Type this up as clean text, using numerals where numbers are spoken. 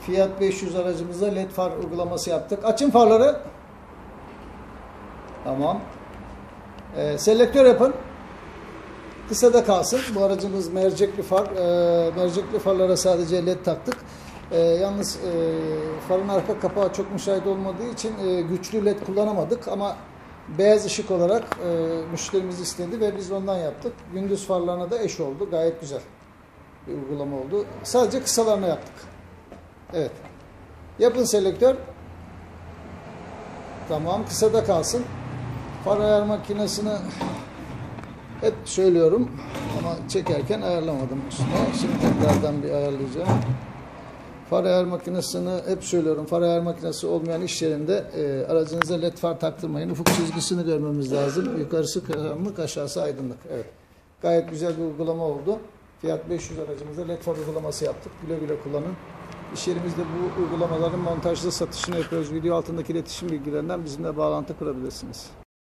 Fiat 500 aracımızda led far uygulaması yaptık. Açın farları. Tamam. Selektör yapın. Kısada kalsın. Bu aracımız mercekli far. Mercekli farlara sadece led taktık. Yalnız farın arka kapağı çok müsait olmadığı için güçlü led kullanamadık ama beyaz ışık olarak müşterimiz istedi ve biz ondan yaptık. Gündüz farlarına da eş oldu. Gayet güzel bir uygulama oldu. Sadece kısalarına yaptık. Evet. Yapın selektör. Tamam. Kısada kalsın. Far ayar makinesini hep söylüyorum ama çekerken ayarlamadım üstüne. Şimdi tekrardan bir ayarlayacağım. Far ayar makinesini hep söylüyorum. Far ayar makinesi olmayan iş yerinde aracınıza led far taktırmayın. Ufuk çizgisini görmemiz lazım. Yukarısı karanlık, aşağısı aydınlık. Evet. Gayet güzel bir uygulama oldu. Fiat 500 aracımızda led far uygulaması yaptık. Güle güle kullanın. İş yerimizde bu uygulamaların montajlı satışını yapıyoruz. Video altındaki iletişim bilgilerinden bizimle bağlantı kurabilirsiniz.